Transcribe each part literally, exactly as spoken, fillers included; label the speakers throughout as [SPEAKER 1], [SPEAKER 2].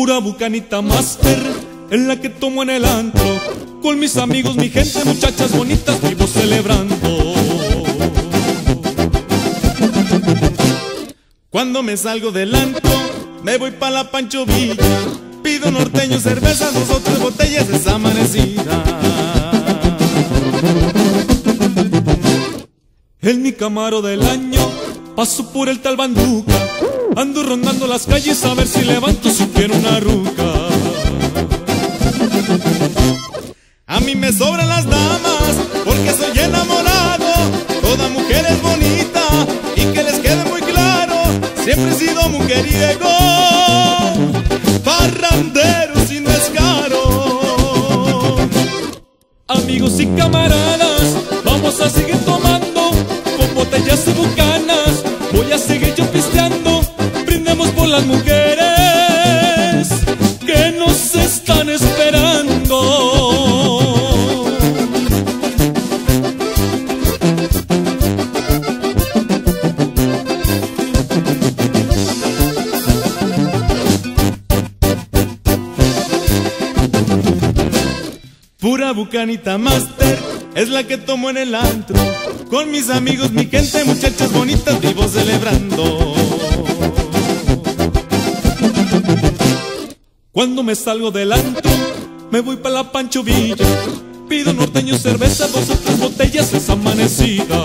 [SPEAKER 1] Pura bucanita master es la que tomo en el antro, con mis amigos, mi gente, muchachas bonitas, vivo celebrando. Cuando me salgo del antro, me voy pa' la Pancho Villa, pido norteño, cerveza, dos o tres botellas de esa amanecida. En mi Camaro del año paso por el tal Banduca, ando rondando las calles a ver si levanto siquiera una ruca. A mí me sobran las damas porque soy enamorado, toda mujer es bonita y que les quede muy claro, siempre he sido mujeriego, parrandero sin descaro. Amigos y camaradas, vamos a seguir tomando con botellas y bucanas, voy a seguir yo pisteando, brindemos por las mujeres que nos están esperando. Pura bucanita master es la que tomo en el antro, con mis amigos, mi gente, muchachas bonitas, vivo celebrando. Cuando me salgo del antro, me voy pa' la Pancho Villa, pido norteño, cerveza, dos o tres botellas esa amanecida.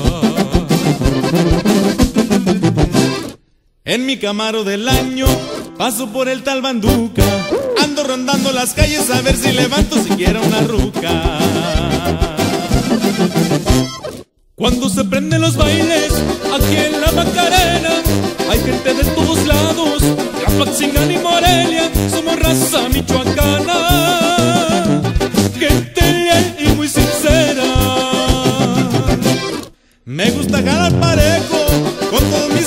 [SPEAKER 1] En mi Camaro del año paso por el tal Banduca, ando rondando las calles a ver si levanto siquiera una ruca. Cuando se prenden los bailes aquí en la Macarena, hay gente de todos lados, Apaxingán y Morelia, somos raza michoacana, gente leal y muy sincera. Me gusta jalar parejo con todos mis